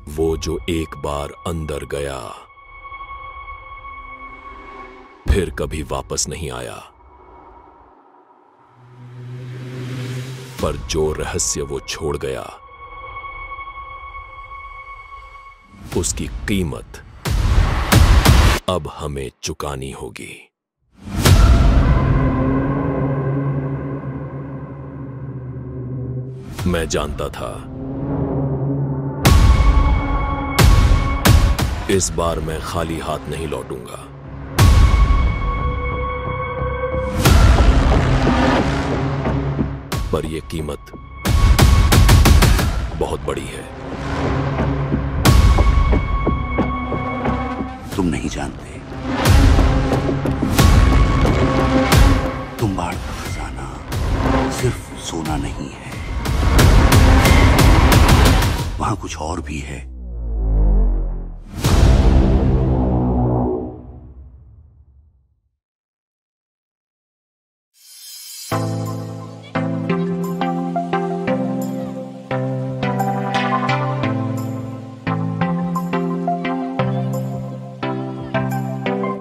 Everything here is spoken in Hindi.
वो जो एक बार अंदर गया फिर कभी वापस नहीं आया, पर जो रहस्य वो छोड़ गया उसकी कीमत अब हमें चुकानी होगी। मैं जानता था इस बार मैं खाली हाथ नहीं लौटूंगा। पर यह कीमत बहुत बड़ी है। तुम नहीं जानते, तुम्बाड़ का खजाना सिर्फ सोना नहीं है, वहां कुछ और भी है।